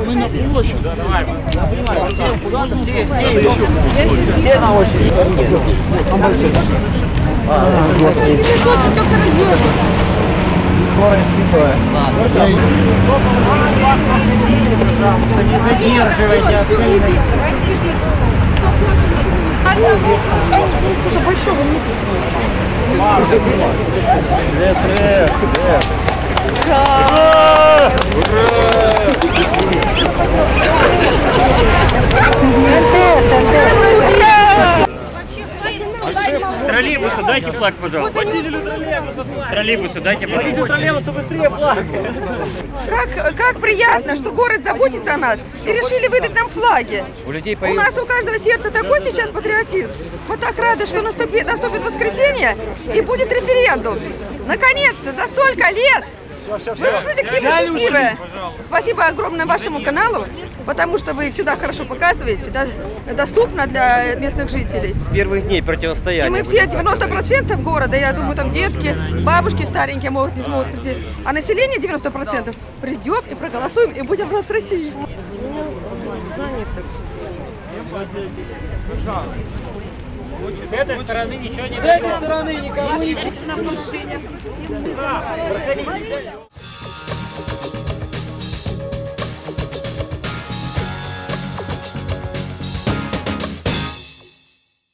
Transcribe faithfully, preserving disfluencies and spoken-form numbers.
Мы на площадь. Давай. Все куда-то, все, все. Все на очередь. А, господи. Скорость типа. Ладно. Не задерживайте остальных. Большого нет. Привет, привет, привет. Троллейбусы, дайте флаг, пожалуйста. Троллейбусы, дайте, пожалуйста. Троллейбусы, быстрее флаг. Как, как приятно, что город заботится о нас и решили выдать нам флаги. У, людей у нас у каждого сердца такой сейчас патриотизм. Мы так рады, что наступит, наступит воскресенье и будет референдум. Наконец-то, за столько лет! Вы послушайте, какие мы счастливые. Спасибо огромное вашему каналу, потому что вы всегда хорошо показываете, да, доступно для местных жителей. С первых дней противостояния. И мы все, девяносто процентов города, я думаю, там детки, бабушки старенькие могут, не смогут прийти, а население девяносто процентов придем и проголосуем, и будем раз России. С этой стороны ничего не С этой стороны никого ничего. Проходите.